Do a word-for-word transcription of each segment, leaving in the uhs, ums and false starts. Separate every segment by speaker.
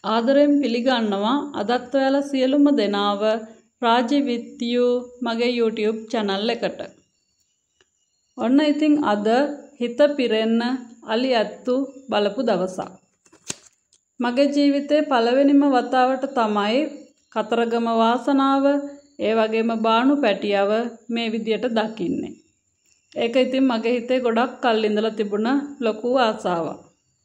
Speaker 1: ආදරයෙන් පිළිගන්නවා අදත් ඔයාලා සියලුම දෙනාව රාජි with you මගේ YouTube channel එකට. ඔන්න ඉතින් අද හිත පිරෙන්න අලි ඇත්තු බලපු දවසක්. මගේ ජීවිතේ පළවෙනිම වතාවට තමයි කතරගම වාසනාව ඒ වගේම බානු පැටියව මේ විදියට දකින්නේ. ඒක ඉතින් මගේ හිතේ ගොඩක් කල් ඉඳලා තිබුණ ලොකු ආසාවක්.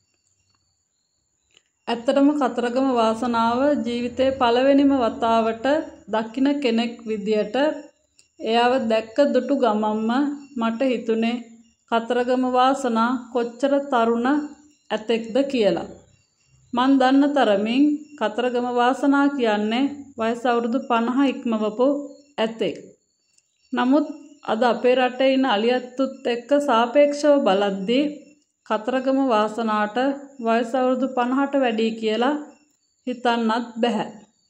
Speaker 1: ඇත්තටම කතරගම වාසනාව ජීවිතේ පළවෙනිම වතාවට දකින්න කෙනෙක් විදියට එයාව දැක්ක දුටු ගමම්ම මට හිතුනේ කතරගම වාසනා කොච්චර තරුණ ඇතෙක්ද කියලා. මන් දන්න තරමින් කතරගම වාසනා කියන්නේ වයස අවුරුදු පනහ ඉක්මවපු ඇතෙක්. නමුත් අද අපේ රටේ ඉන්න අලියැත්තුත් එක්ක සාපේක්ෂව බලද්දී කතරගම වාසනාට වයස අවුරුදු පනහට වැඩි කියලා හිතන්නත් බෑ.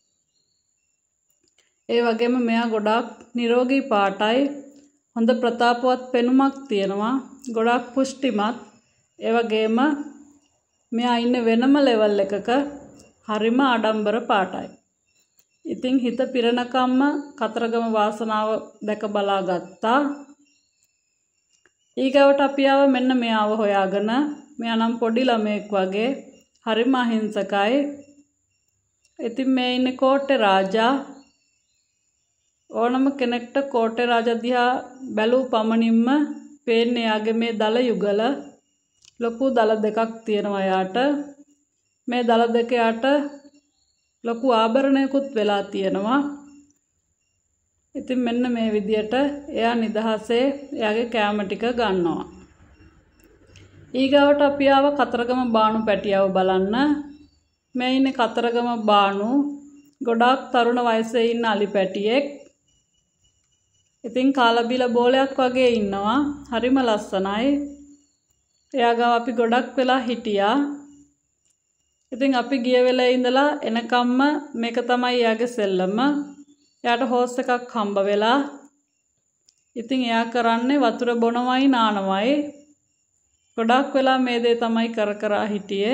Speaker 1: ඒ වගේම මෙයා ගොඩාක් නිරෝගී පාටයි, හොඳ ප්‍රතාපවත් පෙනුමක් තියෙනවා, ගොඩාක් පුෂ්ටිමත්. ඒ වගේම මෙයා ඉන්නේ වෙනම ලෙවල් එකක, හරිම ආඩම්බර පාටයි. ඉතින් හිත පිරණකම්ම කතරගම වාසනාව දැක බලා ගත්තා. ඊගවට අපි ආව මෙන්න මෙයාව හොයාගෙන. මෙයා නම් පොඩි ළමෙක් වගේ, හරිම අහිංසකයි. ඉතින් මේ ඉන්නේ කෝට්ටේ රාජා. ඕනම කෙනෙක්ට කෝට්ටේ රාජා දිහා බැලූ පමණින්ම පේන්නේ යාගේ මේ දල යුගල. ලොකු දල දෙකක් තියෙනවා යාට. මේ දල දෙක යාට ලොකු ආභරණයකුත් වෙලා තියෙනවා. ඉතින් මෙන්න මේ විදියට එයා නිදහසේ එයාගේ කෑම ටික ගන්නවා. ඊගාවට අපි ආව කතරගම බානු පැටියව බලන්න. මේ ඉන්නේ කතරගම බානු. ගොඩාක් තරුණ වයසේ ඉන්න අලි පැටියෙක්. ඉතින් කාලා බීලා බෝලයක් වගේ ඉන්නවා. හරිම ලස්සනයි. එයා ගාව අපි ගොඩක් වෙලා හිටියා. ඉතින් අපි ගිය වෙලේ ඉඳලා එනකම්ම මේක තමයි එයාගේ සෙල්ලම. එයාට හෝස් එකක් හම්බ වෙලා. ඉතින් එයා කරන්නේ වතුර බොනවයි නානවයි. ගොඩක් වෙලා මේ දේ තමයි කර කර හිටියේ.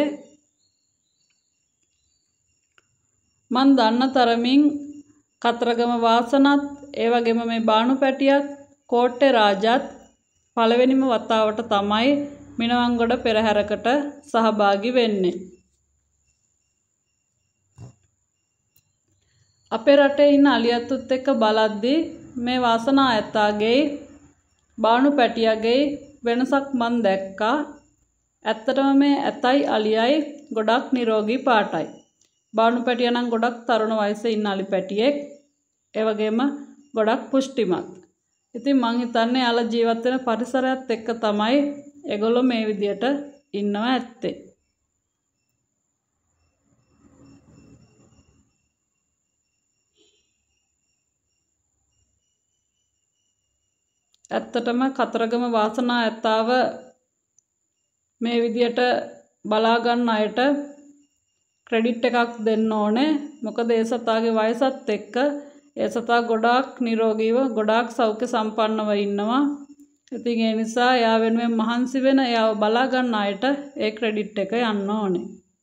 Speaker 1: මන් දන්න තරමින් කතරගම වාසනත් ඒ වගේම මේ බානු පැටියත් කෝට්ටේ රාජත් පළවෙනිම වතාවට තමයි මිනවන්ගොඩ පෙරහැරකට සහභාගී වෙන්නේ. අපේ රටේ ඉන්න අලියැත්තුත් එක්ක බලද්දී මේ වාසනා ඇත්තාගේ බානු පැටියගේ වෙනසක් මන් දැක්කා. ඇත්තටම මේ ඇතයි අලියයි ගොඩක් නිරෝගී පාටයි. බානු පැටියා නම් ගොඩක් තරුණ වයසේ ඉන්න අලි පැටියෙක්. ඒ වගේම ගොඩක් පුෂ්ටිමත්. ඉතින් මං හිතන්නේ යාලා ජීවත් වෙන පරිසරයත් එක්ක තමයි ඒගොල්ලෝ මේ විදියට ඉන්නවා ඇත්තේ. ඇත්තටම කතරගම වාසනා ඇත්තාව මේ විදියට බලා ගන්න අයට ක්‍රෙඩිට් එකක් දෙන්න ඕනේ. මොකද ඒ සතාගේ වයසත් එක්ක ඒ සතා ගොඩාක් නිරෝගීව ගොඩාක් සෞඛ්‍ය සම්පන්නව ඉන්නවා. ඉතින් ඒ නිසා එයා වෙනුවෙන් මහන්සි වෙන එයාව බලා ගන්න අයට ඒ ක්‍රෙඩිට් එක යන්න ඕනේ.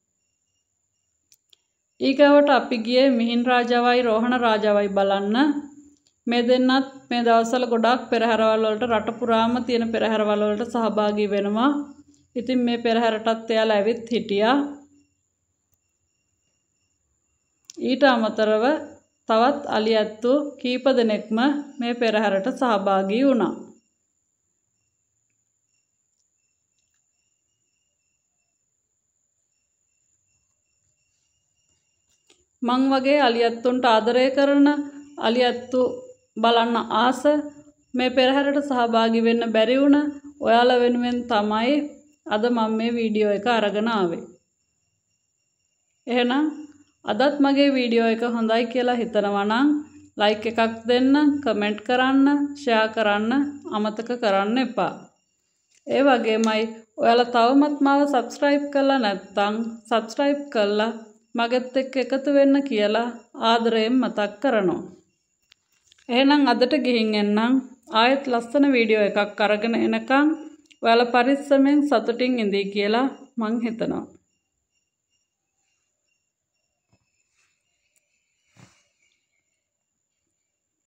Speaker 1: ඊගවට අපි ගියේ මිහින් රාජාවයි රෝහණ රාජාවයි බලන්න. මේ දෙන්නත් මේ දවස්වල ගොඩාක් පෙරහැරවල් වලට රට පුරාම තියෙන පෙරහැරවල් වලට සහභාගී වෙනවා. ඉතින් මේ පෙරහැරටත් එයාලා ඇවිත් හිටියා. ඊට අමතරව තවත් අලියැත්තු කීප දෙනෙක්ම මේ පෙරහැරට සහභාගී වුණා. මං වගේ අලියැත්තුන්ට ආදරය කරන අලියැත්තු බලන්න ආස මේ පෙරහැරට සහභාගී වෙන්න බැරි වුණ ඔයාලා වෙනුවෙන් තමයි අද මම මේ වීඩියෝ එක අරගෙන ආවේ. එහෙනම් අදත් මගේ වීඩියෝ එක හොඳයි කියලා හිතනවා නම් ලයික් එකක් දෙන්න, කමෙන්ට් කරන්න, ෂෙයා කරන්න අමතක කරන්න එපා. ඒ වගේමයි ඔයාලා තවමත් මාව සබ්ස්ක්‍රයිබ් කරලා නැත්නම් සබ්ස්ක්‍රයිබ් කරලා මගෙත් එක්ක එකතු වෙන්න කියලා ආදරයෙන් මතක් කරනවා. එහෙනම් අදට ගිහින් එන්නම්. ආයෙත් ලස්සන වීඩියෝ එකක් අරගෙන එනකම් ඔයාලා පරිස්සමෙන් සතුටින් ඉඳී කියලා මං හිතනවා.